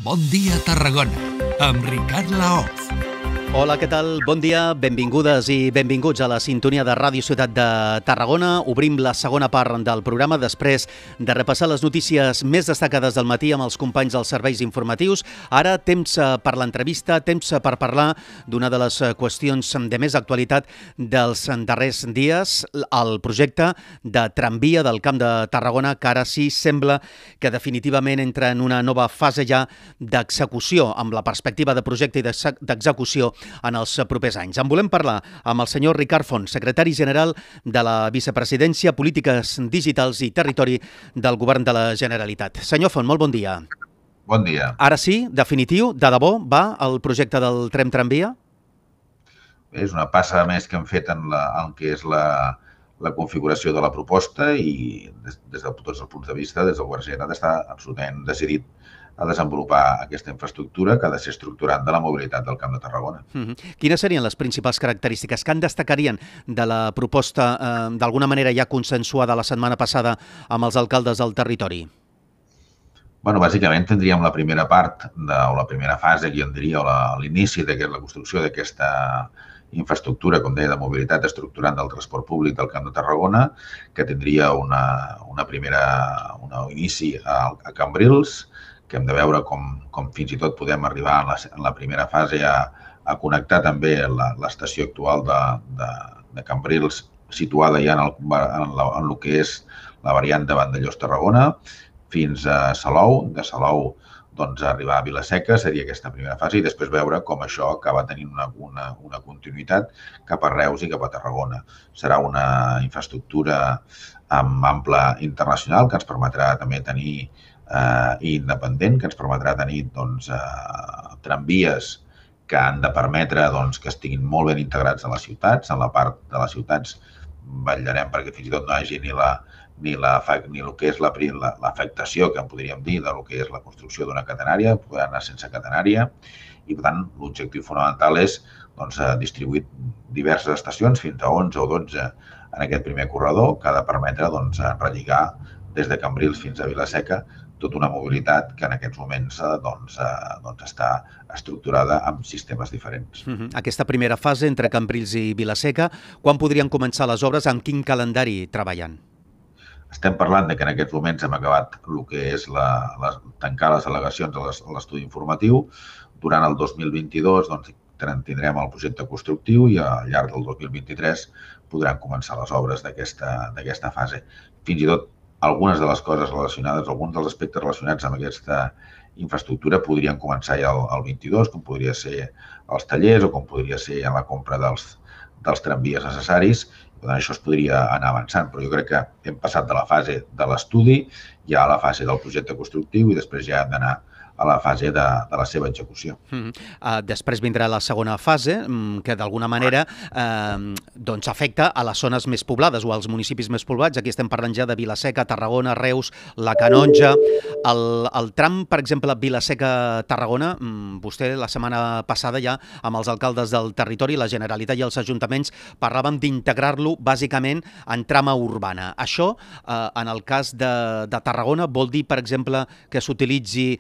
Bon dia, Tarragona, amb Ricard Laoz. Hola, què tal? Bon dia, benvingudes i benvinguts a la sintonia de Ràdio Ciutat de Tarragona. Obrim la segona part del programa després de repassar les notícies més destacades del matí amb els companys dels serveis informatius. Ara, temps per l'entrevista, temps per parlar d'una de les qüestions de més actualitat dels darrers dies, el projecte de tramvia del Camp de Tarragona, que ara sí sembla que definitivament entra en una nova fase ja d'execució, amb la perspectiva de projecte i d'execució en els propers anys. En volem parlar amb el senyor Ricard Font, secretari general de la Vicepresidència, Polítiques Digitals i Territori del Govern de la Generalitat. Senyor Font, molt bon dia. Bon dia. Ara sí, definitiu, de debò, va el projecte del tren tramvia? És una passa més que hem fet en que és la configuració de la proposta i des de tots els punts de vista, des del Govern de la Generalitat està absolutament decidit a desenvolupar aquesta infraestructura que ha de ser estructurant de la mobilitat del Camp de Tarragona. Quines serien les principals característiques que en destacarien de la proposta, d'alguna manera ja consensuada la setmana passada amb els alcaldes del territori? Bueno, bàsicament tindríem la primera part, o la primera fase, que jo en diria, o l'inici de la construcció d'aquesta infraestructura, com deia, de mobilitat estructurant del transport públic del Camp de Tarragona, que tindria un inici a Cambrils, que hem de veure com fins i tot podem arribar en la primera fase a connectar també l'estació actual de Cambrils, situada ja en el que és la variant de Vandellòs-Tarragona, fins a Salou, de Salou doncs, arribar a Vila-seca seria aquesta primera fase i després veure com això acaba tenint una continuïtat cap a Reus i cap a Tarragona. Serà una infraestructura amb ample internacional que ens permetrà també tenir i independent, que ens permetrà tenir tramvies que han de permetre que estiguin molt ben integrats a les ciutats. En la part de les ciutats vetllarem perquè fins i tot no hi hagi ni el que és l'afectació, que en podríem dir, del que és la construcció d'una catenària, poder anar sense catenària, i per tant l'objectiu fonamental és distribuir diverses estacions, fins a 11 o 12 en aquest primer corredor, que ha de permetre relligar des de Cambrils fins a Vila-seca tota una mobilitat que en aquests moments està estructurada amb sistemes diferents. Aquesta primera fase entre Cambrils i Vila-seca, quan podrien començar les obres, amb quin calendari treballant? Estem parlant que en aquests moments hem acabat el que és tancar les al·legacions a l'estudi informatiu. Durant el 2022 tindrem el projecte constructiu i al llarg del 2023 podran començar les obres d'aquesta fase. Fins i tot algunes de les coses relacionades, alguns dels aspectes relacionats amb aquesta infraestructura podrien començar ja el 22, com podria ser els tallers o com podria ser en la compra dels tramvies necessaris. Per tant, això es podria anar avançant, però jo crec que hem passat de la fase de l'estudi ja a la fase del projecte constructiu i després ja hem d'anar a la fase de la seva execució. Després vindrà la segona fase, que d'alguna manera afecta a les zones més poblades o als municipis més poblats. Aquí estem parlant ja de Vila-seca, Tarragona, Reus, la Canonja. El tram, per exemple, Vila-seca-Tarragona, vostè la setmana passada ja amb els alcaldes del territori, la Generalitat i els ajuntaments parlàvem d'integrar-lo bàsicament en trama urbana. Això, en el cas de Tarragona, vol dir, per exemple, que s'utilitzi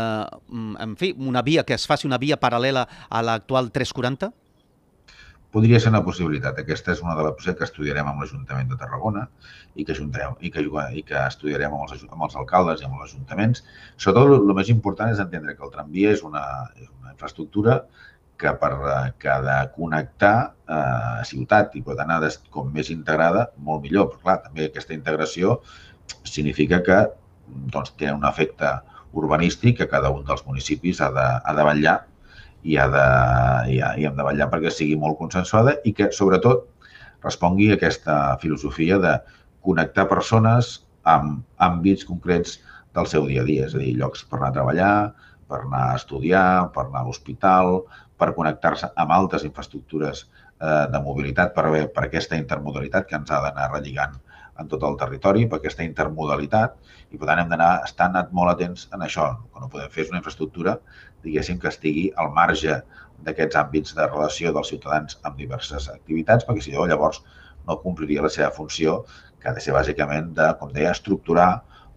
una via, que es faci una via paral·lela a l'actual 340? Podria ser una possibilitat. Aquesta és una de les possibilitats que estudiarem amb l'Ajuntament de Tarragona i que estudiarem amb els alcaldes i amb els ajuntaments. Sobretot, el més important és entendre que el tramvia és una infraestructura que ha de connectar ciutat i, per tant, ha de ser com més integrada, molt millor. Però, clar, també aquesta integració significa que té un efecte urbanístic que cada un dels municipis ha de vetllar i hem de vetllar perquè sigui molt consensuada i que, sobretot, respongui a aquesta filosofia de connectar persones amb àmbits concrets del seu dia a dia, és a dir, llocs per anar a treballar, per anar a estudiar, per anar a l'hospital, per connectar-se amb altres infraestructures de mobilitat per aquesta intermodalitat que ens ha d'anar relligant en tot el territori, per aquesta intermodalitat, i per tant hem estar molt atents en això. El que no podem fer és una infraestructura, diguéssim, que estigui al marge d'aquests àmbits de relació dels ciutadans amb diverses activitats, perquè si no, llavors no compliria la seva funció, que ha de ser bàsicament de, com deia, estructurar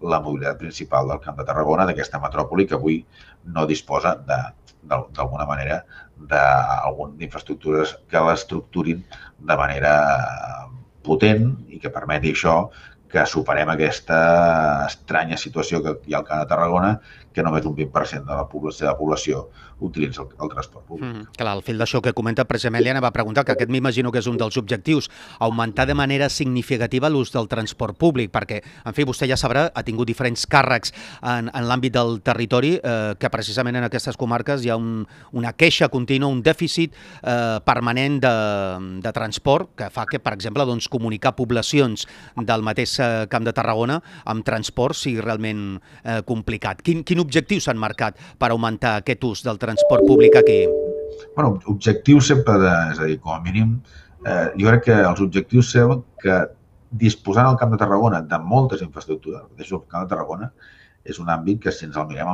la mobilitat principal del Camp de Tarragona, d'aquesta metròpoli que avui no disposa d'alguna manera d'infraestructures que l'estructurin de manera potent i que permeti això que superem aquesta estranya situació que hi ha al Camp de Tarragona, que només un 20% de la població utilitza el transport públic. Clar, al fil d'això que comenta precisament li anava a preguntar, que aquest m'imagino que és un dels objectius, augmentar de manera significativa l'ús del transport públic, perquè, en fi, vostè ja sabrà, ha tingut diferents càrrecs en l'àmbit del territori, que precisament en aquestes comarques hi ha una queixa contínua, un dèficit permanent de transport, que fa que, per exemple, comunicar poblacions del mateix Camp de Tarragona amb transport sigui realment complicat. Quin objectiu s'han marcat per augmentar aquest ús del transport públic aquí? Bueno, objectius sempre, és a dir, com a mínim, jo crec que els objectius són que disposant el Camp de Tarragona de moltes infraestructures, el Camp de Tarragona és un àmbit que si ens el mirem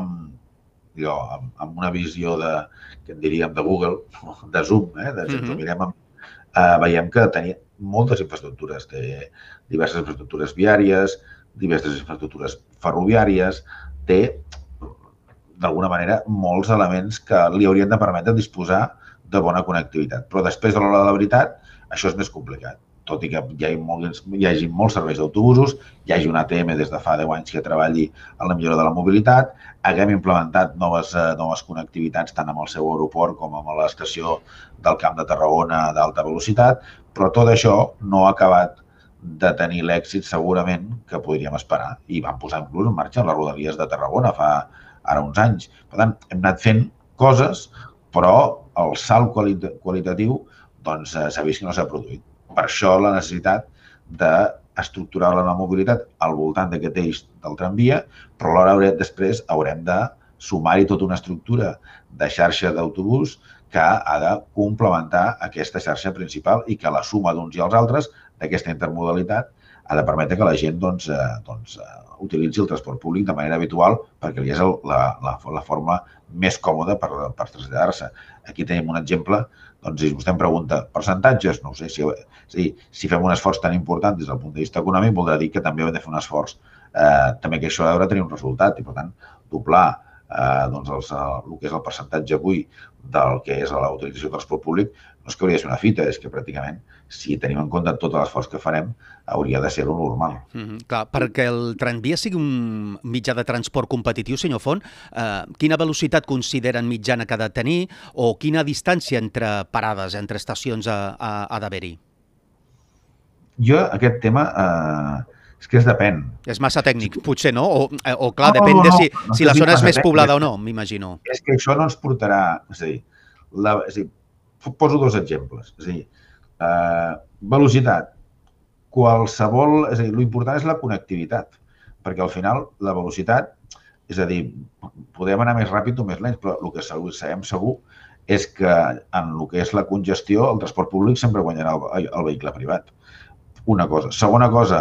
amb una visió que en diríem de Google, de Zoom, si ens ho mirem, veiem que tenia moltes infraestructures, té diverses infraestructures viàries, diverses infraestructures ferroviàries, té, d'alguna manera, molts elements que li haurien de permetre disposar de bona connectivitat. Però després, a l'hora de la veritat, això és més complicat. Tot i que hi hagi molts serveis d'autobusos, hi hagi un ATM des de fa 10 anys que treballi en la millora de la mobilitat, haguem implementat noves connectivitats tant amb el seu aeroport com amb l'estació del Camp de Tarragona d'alta velocitat, però tot això no ha acabat de tenir l'èxit segurament que podríem esperar. I vam posar inclús en marxa les Rodalies de Tarragona fa ara uns anys. Per tant, hem anat fent coses, però el salt qualitatiu s'ha vist que no s'ha produït. Per això la necessitat d'estructurar la mobilitat al voltant d'aquest eix del tramvia, però alhora després haurem de sumar-hi tota una estructura de xarxa d'autobús que ha de complementar aquesta xarxa principal i que la suma d'uns i els altres d'aquesta intermodalitat ha de permetre que la gent utilitzi el transport públic de manera habitual perquè és la forma més còmoda per traslladar-se. Aquí tenim un exemple, si vostè em pregunta percentatges, no ho sé, si fem un esforç tan important des del punt de vista econòmic voldrà dir que també hem de fer un esforç, també que això ha de tenir un resultat i per tant doblar el que és el percentatge avui del que és la utilització del transport públic no és que hauria de ser una fita, és que pràcticament si tenim en compte tot l'esforç que farem hauria de ser lo normal. Clar, perquè el tramvia sigui un mitjà de transport competitiu, senyor Font, quina velocitat consideren mitjana que ha de tenir o quina distància entre parades, entre estacions ha d'haver-hi? Jo aquest tema és que depèn. És massa tècnic, potser no? O clar, depèn de si la zona és més poblada o no, m'imagino. És que això no ens portarà... És a dir, poso dos exemples. És a dir, velocitat. Qualsevol... És a dir, l'important és la connectivitat, perquè al final la velocitat, és a dir, podem anar més ràpid o més lents, però el que sabem segur és que en el que és la congestió, el transport públic sempre guanyarà el vehicle privat. Una cosa. Segona cosa,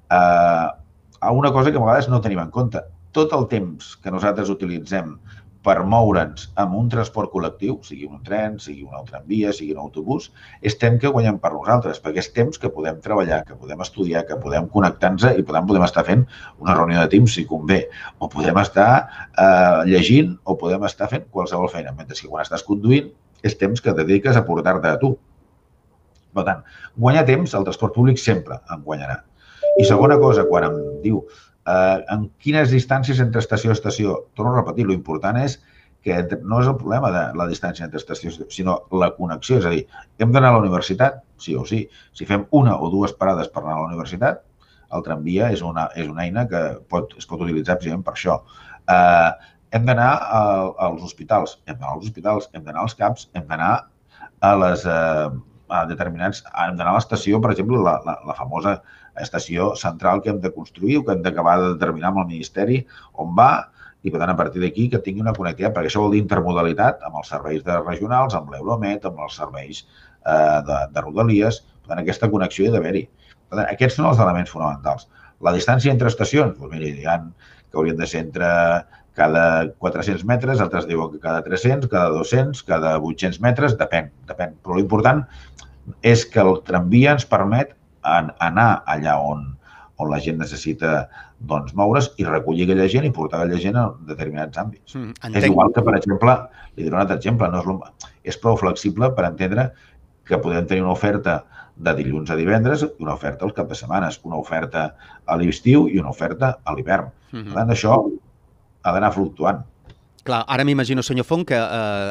una cosa que a vegades no tenim en compte. Tot el temps que nosaltres utilitzem per moure'ns amb un transport col·lectiu, sigui un tren, sigui un tramvia, sigui un autobús, és temps que guanyem per nosaltres, perquè és temps que podem treballar, que podem estudiar, que podem connectar-nos i podem estar fent una reunió de Teams si convé, o podem estar llegint o podem estar fent qualsevol feina, mentre que quan estàs conduint és temps que et dediques a portar-te a tu. Per tant, guanyar temps, el transport públic sempre en guanyarà. I segona cosa, quan em diu en quines distàncies entre estació a estació, torno a repetir, l'important és que no és el problema de la distància entre estació, sinó la connexió. És a dir, hem d'anar a la universitat, sí o sí. Si fem una o dues parades per anar a la universitat, el tramvia és una eina que es pot utilitzar precisament per això. Hem d'anar als hospitals, hem d'anar als CAPs, hem d'anar a determinats... Hem d'anar a l'estació, per exemple, la famosa estació central que hem de construir o que hem d'acabar de determinar amb el Ministeri on va i, per tant, a partir d'aquí que tingui una connectivitat, perquè això vol dir intermodalitat amb els serveis regionals, amb l'Euromet, amb els serveis de Rodalies. Per tant, aquesta connexió hi ha d'haver-hi. Per tant, aquests són els elements fonamentals. La distància entre estacions, doncs mira, hi ha que haurien de ser entre cada 400 metres, altres diuen que cada 300, cada 200, cada 800 metres, depèn. Però l'important és que el tramvia ens permet anar allà on la gent necessita doncs, moure's i recollir aquella gent i portar aquella gent a determinats àmbits. Entenc. És igual que, per exemple, li diré un altre exemple, és prou flexible per entendre que podem tenir una oferta de dilluns a divendres i una oferta als cap de setmanes, una oferta a l'estiu i una oferta a l'hivern. Per tant, això ha d'anar fluctuant. Clar, ara m'imagino, senyor Font, que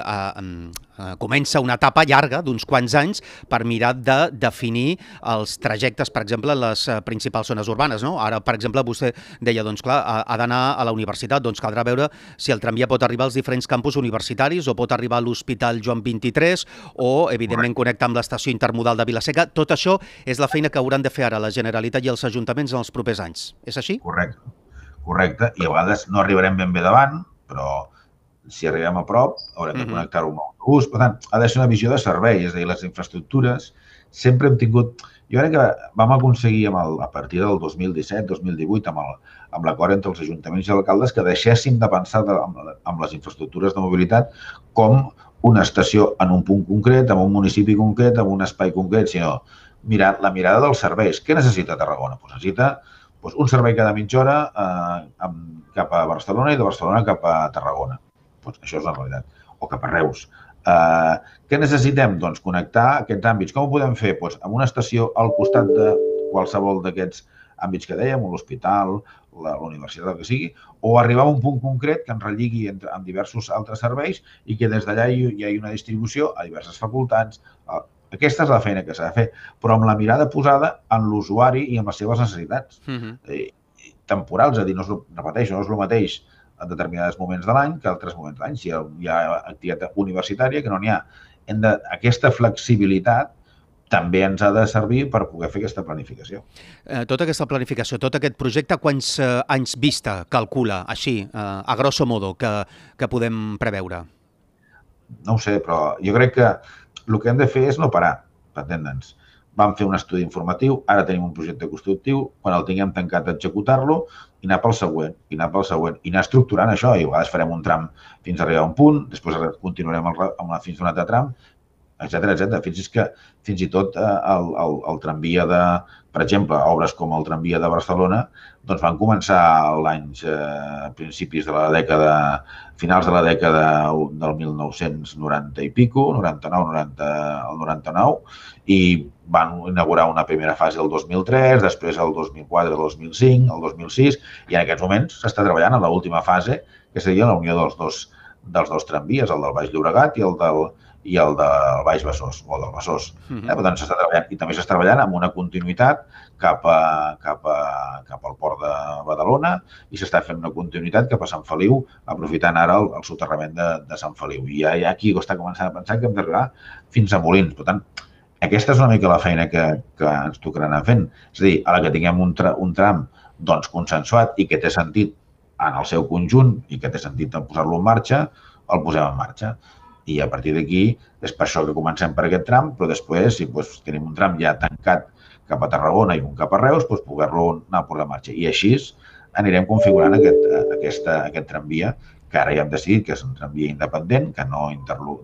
comença una etapa llarga d'uns quants anys per mirar de definir els trajectes, per exemple, en les principals zones urbanes, no? Ara, per exemple, vostè deia, doncs clar, ha d'anar a la universitat, doncs caldrà veure si el tramvia pot arribar als diferents campus universitaris o pot arribar a l'Hospital Joan 23 o, evidentment, connectar amb l'estació intermodal de Vila-seca. Tot això és la feina que hauran de fer ara la Generalitat i els ajuntaments en els propers anys. És així? Correcte. I a vegades no arribarem ben bé davant, però si arribem a prop, haurem de connectar-ho amb autobús. Per tant, ha de ser una visió de servei, és a dir, les infraestructures sempre hem tingut... Jo crec que vam aconseguir a partir del 2017-2018 amb l'acord entre els ajuntaments i els alcaldes que deixéssim de pensar amb les infraestructures de mobilitat com una estació en un punt concret, en un municipi concret, en un espai concret, sinó la mirada dels serveis. Què necessita Tarragona? Necessita un servei cada mitja hora cap a Barcelona i de Barcelona cap a Tarragona. Això és la realitat. O cap a Reus. Què necessitem? Doncs connectar aquests àmbits. Com ho podem fer? Amb una estació al costat de qualsevol d'aquests àmbits que dèiem, l'hospital, la universitat, el que sigui, o arribar a un punt concret que ens relligui amb diversos altres serveis i que des d'allà hi hagi una distribució a diverses facultats. Aquesta és la feina que s'ha de fer, però amb la mirada posada en l'usuari i en les seves necessitats. Temporals, és a dir, repeteixo, no és el mateix en determinats moments de l'any que altres moments de l'any. Si hi ha activitat universitària, que no n'hi ha. Aquesta flexibilitat també ens ha de servir per poder fer aquesta planificació. Tota aquesta planificació, tot aquest projecte, quants anys vista calcula, així, a grosso modo, que podem preveure? No ho sé, però jo crec que el que hem de fer és no parar, per entendre'ns. Vam fer un estudi informatiu, ara tenim un projecte constructiu, quan el tinguem tancat executar-lo i anar pel següent, i anar estructurant això. I a vegades farem un tram fins a arribar a un punt, després continuarem fins a un altre tram, etcètera. Fins i tot el tramvia de, per exemple, obres com el tramvia de Barcelona, doncs van començar principis de la dècada, finals de la dècada del 1990 i pico, 99, i van inaugurar una primera fase el 2003, després el 2004, el 2005, el 2006, i en aquests moments s'està treballant en l'última fase, que seria la unió dels dos tramvies, el del Baix Llobregat i el del Baix Besòs, o del Besòs. Per tant, s'està treballant, i també s'està treballant amb una continuïtat cap al port de Badalona i s'està fent una continuïtat cap a Sant Feliu, aprofitant ara el soterrament de Sant Feliu. I ja aquí està començant a pensar que hem d'arribar fins a Molins. Per tant, aquesta és una mica la feina que ens tocarà anar fent. És a dir, a la que tinguem un tram consensuat i que té sentit en el seu conjunt i que té sentit posar-lo en marxa, el posem en marxa. I a partir d'aquí és per això que comencem per aquest tram, però després, si tenim un tram ja tancat cap a Tarragona i un cap a Reus, poder-lo anar a posar en marxa. I així anirem configurant aquest tramvia, que ara ja hem decidit que és un tramvia independent, que no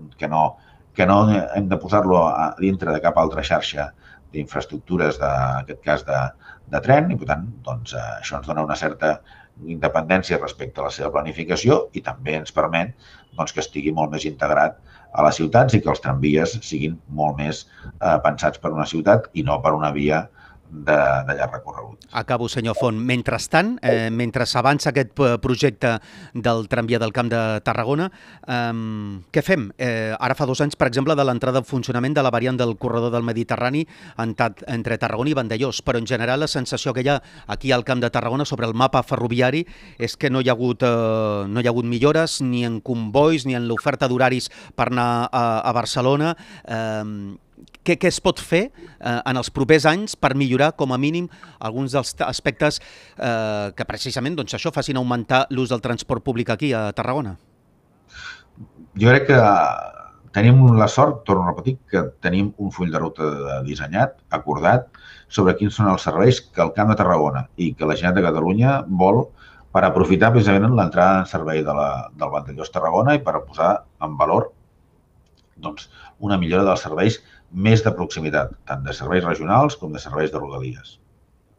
hem de posar-lo a dintre de cap altra xarxa d'infraestructures, en aquest cas de tren, i per tant, això ens dona una certa independència respecte a la seva planificació i també ens permet que estigui molt més integrat a les ciutats i que els tramvies siguin molt més pensats per una ciutat i no per una via de llarg recorregut. Acabo, senyor Font. Mentrestant, mentre s'avança aquest projecte del tramvia del Camp de Tarragona, què fem? Ara fa 2 anys, per exemple, de l'entrada en funcionament de la variant del corredor del Mediterrani entre Tarragona i Vandellòs, però en general la sensació que hi ha aquí al Camp de Tarragona sobre el mapa ferroviari és que no hi ha hagut millores ni en combois ni en l'oferta d'horaris per anar a Barcelona. Què es pot fer en els propers anys per millorar, com a mínim, alguns dels aspectes que precisament això facin augmentar l'ús del transport públic aquí a Tarragona? Jo crec que tenim la sort, torno a repetir, que tenim un full de ruta dissenyat, acordat, sobre quins són els serveis que el Camp de Tarragona i que la Generalitat de Catalunya vol per aprofitar precisament l'entrada en servei del Vandellòs-Tarragona i per posar en valor una millora dels serveis més de proximitat, tant de serveis regionals com de serveis de rodalies.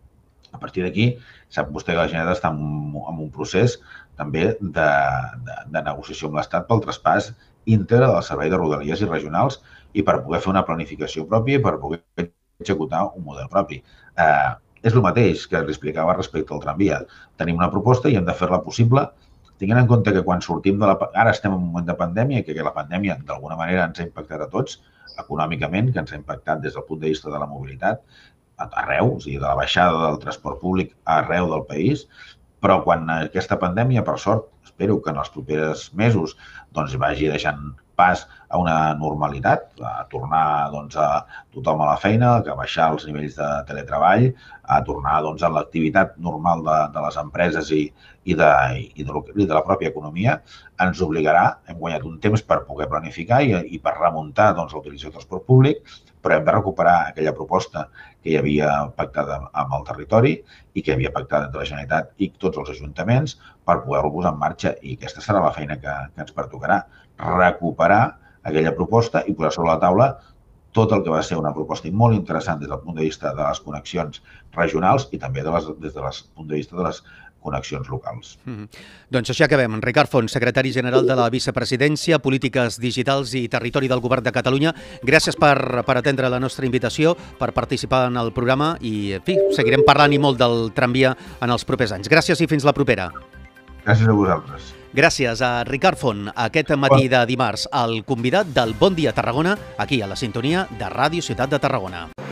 A partir d'aquí, sap vostè que la Generalitat està en un procés també de negociació amb l'Estat pel traspàs íntegre del servei de rodalies i regionals i per poder fer una planificació pròpia i per poder executar un model propi. És el mateix que li explicava respecte al tramvia. Tenim una proposta i hem de fer-la possible, tenint en compte que quan sortim ara estem en un moment de pandèmia, que la pandèmia d'alguna manera ens ha impactat a tots, econòmicament, que ens ha impactat des del punt de vista de la mobilitat, arreu, o sigui, de la baixada del transport públic arreu del país, però quan aquesta pandèmia, per sort, espero que en els propers mesos vagi deixant pas a una normalitat, a tornar a tothom a la feina, a baixar els nivells de teletreball, a tornar a l'activitat normal de les empreses i de la pròpia economia, ens obligarà, hem guanyat un temps per poder planificar i per remuntar la utilització del transport públic, però hem de recuperar aquella proposta que hi havia pactada amb el territori i que hi havia pactat entre la Generalitat i tots els ajuntaments per poder-ho posar en marxa i aquesta serà la feina que ens pertocarà, recuperar aquella proposta i posar sobre la taula tot el que va ser una proposta molt interessant des del punt de vista de les connexions regionals i també des del punt de vista de les connexions locals. Doncs així acabem. Ricard Font, secretari general de la Vicepresidència, Polítiques Digitals i Territori del Govern de Catalunya. Gràcies per atendre la nostra invitació, per participar en el programa i, en fi, seguirem parlant i molt del tramvia en els propers anys. Gràcies i fins la propera. Gràcies a vosaltres. Gràcies a Ricard Font, aquest matí de dimarts, el convidat del Bon Dia Tarragona, aquí a la sintonia de Ràdio Ciutat de Tarragona.